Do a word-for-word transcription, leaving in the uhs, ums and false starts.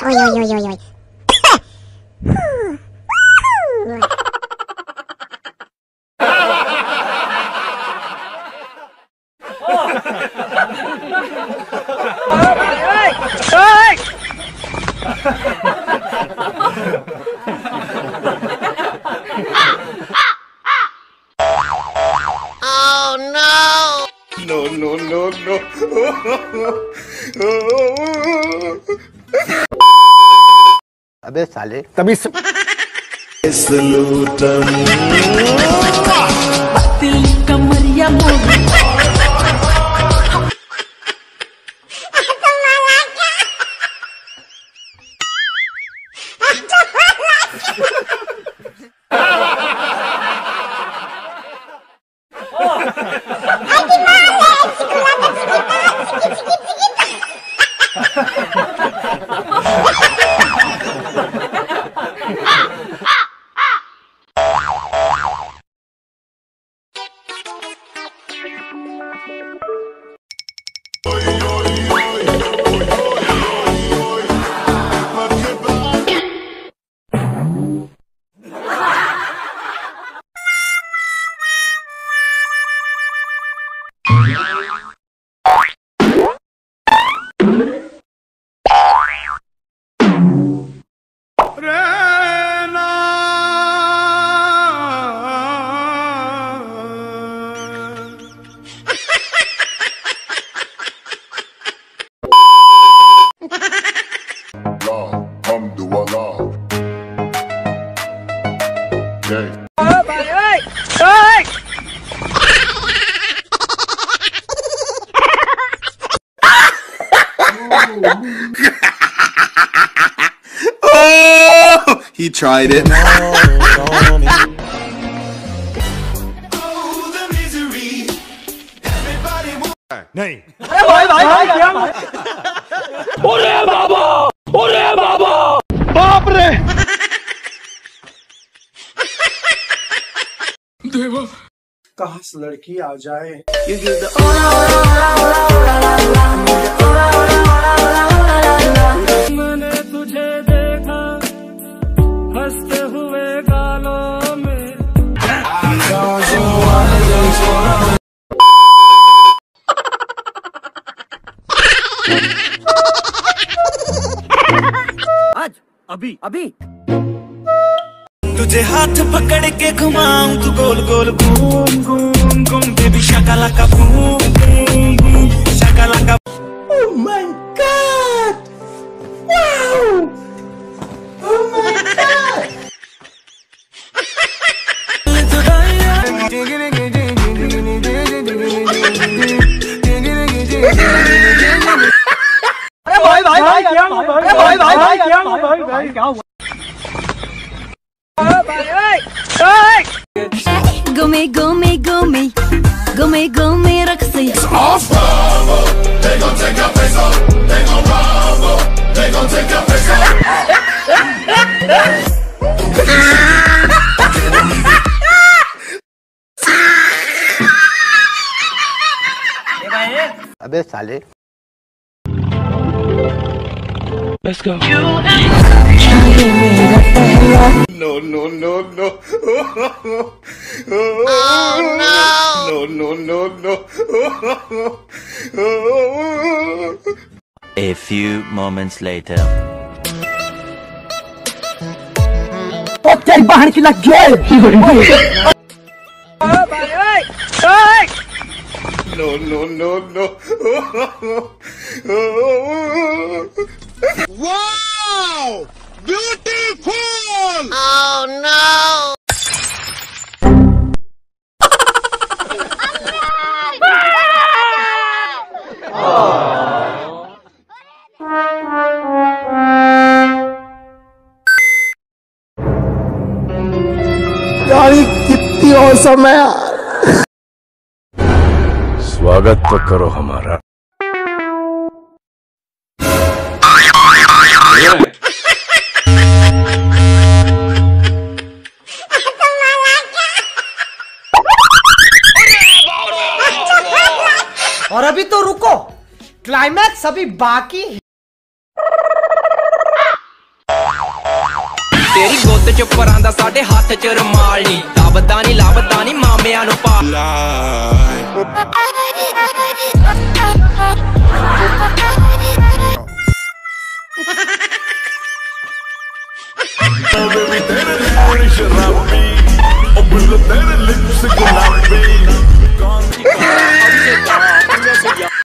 Oi, oi, oi, oi, oi. Oh no! No, no, no, no. अबे साले तभी स... दिल कमरिया मोगी Oh, he tried it. नहीं अरे भाई भाई भाई क्या ओरे बाबा ओरे बाबा बाप रे देवा कहाँ से लड़की आ जाए मैंने तुझे देखा हंसते हुए गालों में आज अभी अभी तुझे हाथ पकड़ के घुमाऊं तू गोल गोल घूम घूम घूम बेबी शाकाला का बूम बूम शाकाला का oh my god wow oh my god अरे भाई भाई भाई क्या अरे भाई भाई भाई क्या भाई भाई क्या हुआ Gome gome gome gome gome रक्सी They gon' take your face off. They gon' rob her. They gon' take your face off. अबे साले Let's go. No, no, no, no. Oh no! No, no, no, no. A few moments later. ओ तेरी बहन की लग गई No, no, no, no. Wow! Beautiful! Oh no! यार कितनी awesome है यार स्वागत तो करो हमारा और अभी तो रुको, क्लाइमैक्स अभी बाकी है। तेरी गुੱਤ ਚ ਪਰਾਂਦਾ ਸਾਡੇ ਹੱਥ ਚ ਰੁਮਾਲ ਨੀ ਲੱਭਦਾ ਨੀ ਲੱਭਦਾ ਨੀ ਮਾਮਿਆਂ ਨੂੰ ਪਾ Baby, तेरे लिए शराबी, ओ बुल्लो तेरे लिप्स गुलाबी।